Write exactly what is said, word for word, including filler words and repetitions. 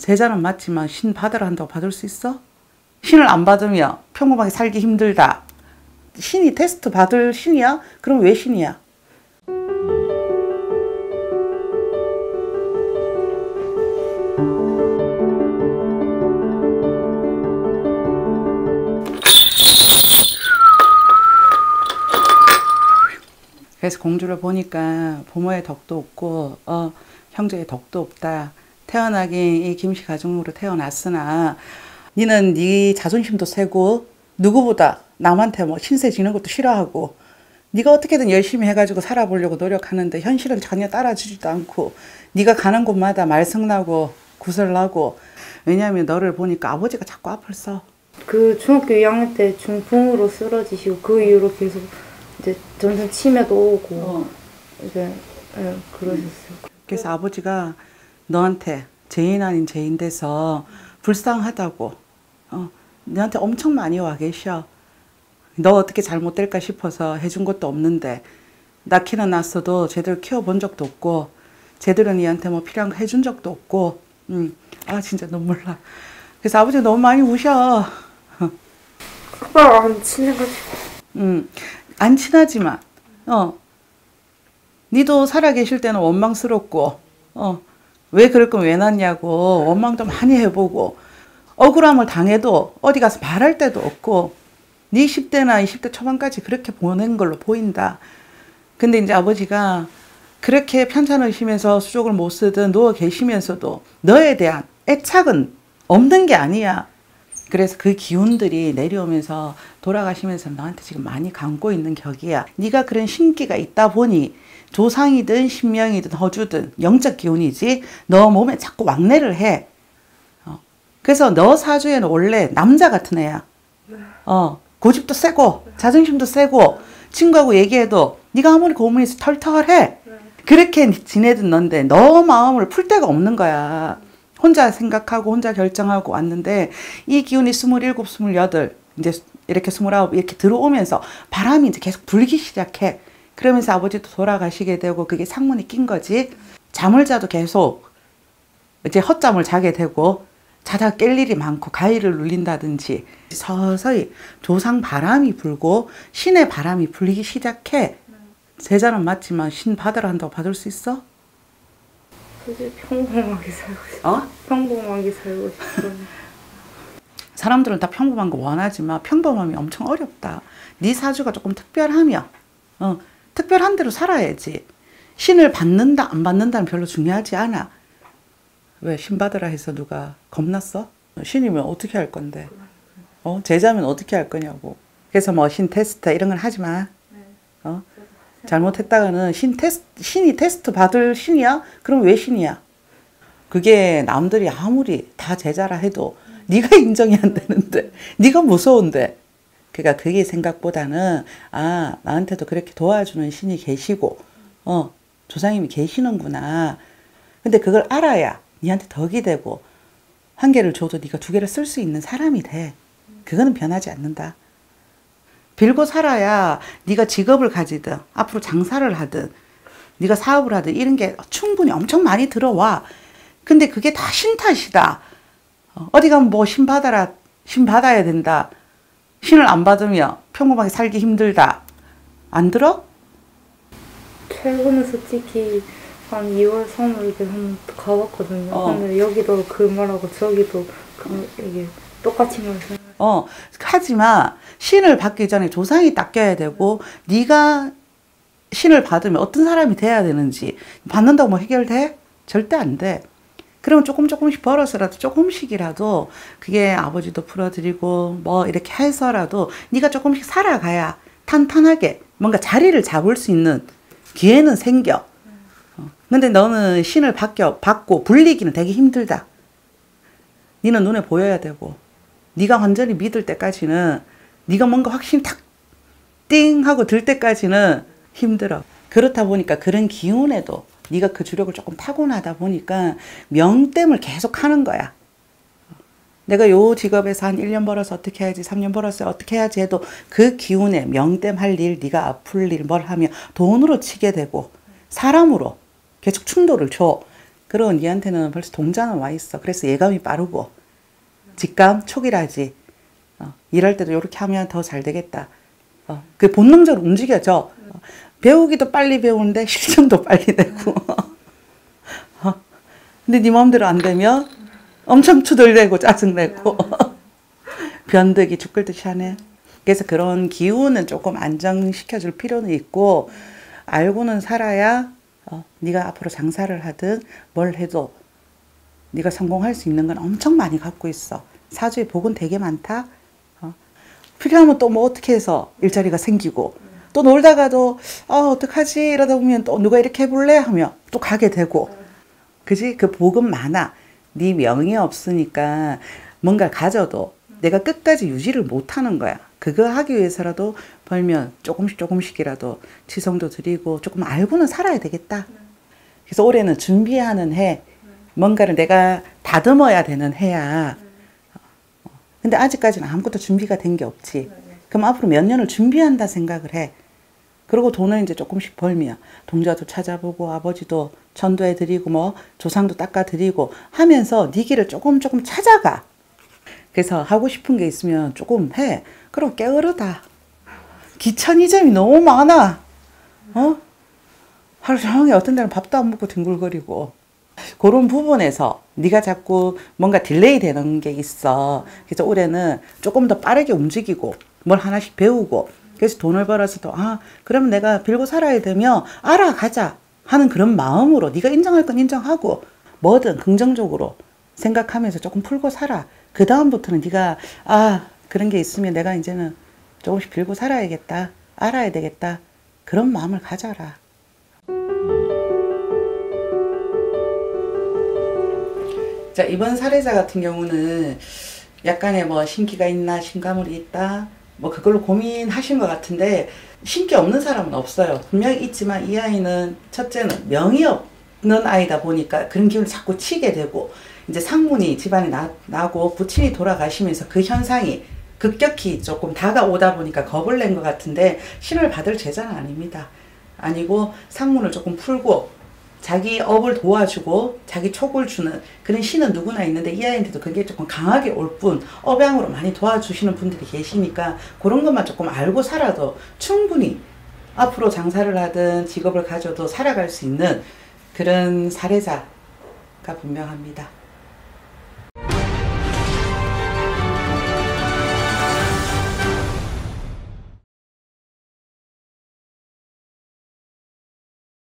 제자는 맞지만 신 받으라 한다고 받을 수 있어? 신을 안 받으면 평범하게 살기 힘들다. 신이 테스트 받을 신이야? 그럼 왜 신이야? 그래서 공주를 보니까 부모의 덕도 없고 어, 형제의 덕도 없다. 태어나긴 이 김씨 가정으로 태어났으나 니는 네 자존심도 세고 누구보다 남한테 뭐 신세 지는 것도 싫어하고 네가 어떻게든 열심히 해가지고 살아보려고 노력하는데 현실은 전혀 따라주지도 않고 네가 가는 곳마다 말썽나고 구설나고. 왜냐하면 너를 보니까 아버지가 자꾸 앞을 서. 그 중학교 이 학년 때 중풍으로 쓰러지시고 그 이후로 계속 이제 점점 치매도 오고 어. 이제 예, 그러셨어요. 그래서 아버지가 너한테 죄인 아닌 죄인 돼서 불쌍하다고 어, 너한테 엄청 많이 와 계셔. 너 어떻게 잘못될까 싶어서 해준 것도 없는데 낳기는 낳았어도 제대로 키워본 적도 없고 제대로 니한테 뭐 필요한 거 해준 적도 없고 음, 아 진짜 눈물 나. 그래서 아버지가 너무 많이 우셔. 오빠가 안 친해가지고. 음, 안 친하지만 어, 니도 살아계실 때는 원망스럽고 어, 왜 그럴 거면 왜 낳냐고 원망도 많이 해보고 억울함을 당해도 어디 가서 말할 데도 없고 네 십 대나 이십 대 초반까지 그렇게 보낸 걸로 보인다. 근데 이제 아버지가 그렇게 편찮으시면서 수족을 못 쓰든 누워 계시면서도 너에 대한 애착은 없는 게 아니야. 그래서 그 기운들이 내려오면서 돌아가시면서 너한테 지금 많이 감고 있는 격이야. 네가 그런 신기가 있다 보니 조상이든 신명이든 허주든 영적 기운이지 너 몸에 자꾸 왕래를 해. 어. 그래서 너 사주에는 원래 남자 같은 애야. 어. 고집도 세고 자존심도 세고 친구하고 얘기해도 네가 아무리 고민해서 털털해. 그렇게 지내던 넌데 너 마음을 풀 데가 없는 거야. 혼자 생각하고 혼자 결정하고 왔는데 이 기운이 스물일곱, 스물여덟 이제 이렇게 스물아홉 이렇게 들어오면서 바람이 이제 계속 불기 시작해. 그러면서 아버지도 돌아가시게 되고 그게 상문이 낀 거지. 잠을 자도 계속 이제 헛잠을 자게 되고 자다 깰 일이 많고 가위를 눌린다든지 서서히 조상 바람이 불고 신의 바람이 불기 시작해. 제자는 맞지만 신 받으라 한다고 받을 수 있어? 사실 평범하게 살고 싶어. 어? 평범하게 살고 싶어. 사람들은 다 평범한 거 원하지만 평범함이 엄청 어렵다. 네 사주가 조금 특별하며 어, 특별한 대로 살아야지. 신을 받는다 안 받는다는 별로 중요하지 않아. 왜 신 받으라 해서 누가 겁났어? 신이면 어떻게 할 건데? 어? 제자면 어떻게 할 거냐고. 그래서 뭐 신 테스트 이런 건 하지 마. 어? 잘못했다가는 신 테스트, 신이 테스트 받을 신이야? 그럼 왜 신이야? 그게 남들이 아무리 다 제자라 해도 네가 인정이 안 되는데 네가 무서운데. 그러니까 그게 생각보다는 아 나한테도 그렇게 도와주는 신이 계시고 어 조상님이 계시는구나. 근데 그걸 알아야 니한테 덕이 되고 한 개를 줘도 네가 두 개를 쓸 수 있는 사람이 돼. 그거는 변하지 않는다. 빌고 살아야 네가 직업을 가지든 앞으로 장사를 하든 네가 사업을 하든 이런 게 충분히 엄청 많이 들어와. 근데 그게 다 신 탓이다. 어디 가면 뭐 신 받아라, 신 받아야 된다. 신을 안 받으면 평범하게 살기 힘들다. 안 들어? 최근에 솔직히 한 이월, 삼월 이렇게 한번 가봤거든요. 어. 근데 여기도 그 말하고 저기도 그 이게 똑같이 말해요. 어, 하지만 신을 받기 전에 조상이 닦여야 되고 네가 신을 받으면 어떤 사람이 돼야 되는지 받는다고 뭐 해결돼? 절대 안 돼. 그러면 조금 조금씩 벌어서라도 조금씩이라도 그게 아버지도 풀어드리고 뭐 이렇게 해서라도 네가 조금씩 살아가야 탄탄하게 뭔가 자리를 잡을 수 있는 기회는 생겨. 어. 근데 너는 신을 받겨, 받고 불리기는 되게 힘들다. 니는 눈에 보여야 되고 네가 완전히 믿을 때까지는 네가 뭔가 확신이 탁 띵 하고 들 때까지는 힘들어. 그렇다 보니까 그런 기운에도 네가 그 주력을 조금 타고나다 보니까 명땜을 계속 하는 거야. 내가 요 직업에서 한 일 년 벌어서 어떻게 해야지, 삼 년 벌어서 어떻게 해야지 해도 그 기운에 명땜 할 일, 네가 아플 일 뭘 하면 돈으로 치게 되고 사람으로 계속 충돌을 줘. 그리고 니한테는 벌써 동자는 와 있어. 그래서 예감이 빠르고 직감 촉이라지. 어, 일할 때도 이렇게 하면 더 잘 되겠다. 어, 그 본능적으로 움직여져. 어, 배우기도 빨리 배우는데 실증도 빨리 되고. 어, 근데 네 마음대로 안 되면 엄청 투덜대고 짜증내고 변덕이 죽을 듯이 하네. 그래서 그런 기운은 조금 안정시켜줄 필요는 있고, 알고는 살아야 어, 네가 앞으로 장사를 하든 뭘 해도 네가 성공할 수 있는 건 엄청 많이 갖고 있어. 사주에 복은 되게 많다. 어. 필요하면 또 뭐 어떻게 해서 일자리가 생기고, 또 놀다가도 어, 어떡하지 이러다 보면 또 누가 이렇게 해볼래 하면 또 가게 되고. 그지? 그 복은 많아. 네 명이 없으니까 뭔가 가져도 내가 끝까지 유지를 못하는 거야. 그거 하기 위해서라도 벌면 조금씩 조금씩이라도 지성도 드리고 조금 알고는 살아야 되겠다. 그래서 올해는 준비하는 해, 뭔가를 내가 다듬어야 되는 해야. 근데 아직까지는 아무것도 준비가 된 게 없지. 그럼 앞으로 몇 년을 준비한다 생각을 해. 그리고 돈을 이제 조금씩 벌면 동자도 찾아보고 아버지도 전도해드리고 뭐 조상도 닦아드리고 하면서 네 길을 조금 조금 찾아가. 그래서 하고 싶은 게 있으면 조금 해. 그럼 게으르다. 귀찮은 점이 너무 많아. 어? 하루 종일 어떤 날은 밥도 안 먹고 뒹굴거리고. 그런 부분에서 네가 자꾸 뭔가 딜레이 되는 게 있어. 그래서 올해는 조금 더 빠르게 움직이고 뭘 하나씩 배우고, 그래서 돈을 벌어서도 아 그러면 내가 빌고 살아야 되면 알아가자 하는 그런 마음으로 네가 인정할 건 인정하고 뭐든 긍정적으로 생각하면서 조금 풀고 살아. 그 다음부터는 네가 아 그런 게 있으면 내가 이제는 조금씩 빌고 살아야겠다, 알아야 되겠다, 그런 마음을 가져라. 자, 이번 사례자 같은 경우는 약간의 뭐 신기가 있나 신가물이 있다 뭐 그걸로 고민하신 것 같은데, 신기 없는 사람은 없어요. 분명히 있지만 이 아이는 첫째는 명이 없는 아이다 보니까 그런 기운을 자꾸 치게 되고, 이제 상문이 집안에 나, 나고 부친이 돌아가시면서 그 현상이 급격히 조금 다가오다 보니까 겁을 낸 것 같은데, 신을 받을 제자는 아닙니다. 아니고 상문을 조금 풀고 자기 업을 도와주고 자기 촉을 주는 그런 신은 누구나 있는데, 이 아이한테도 그게 조금 강하게 올 뿐 업양으로 많이 도와주시는 분들이 계시니까 그런 것만 조금 알고 살아도 충분히 앞으로 장사를 하든 직업을 가져도 살아갈 수 있는 그런 사례자가 분명합니다.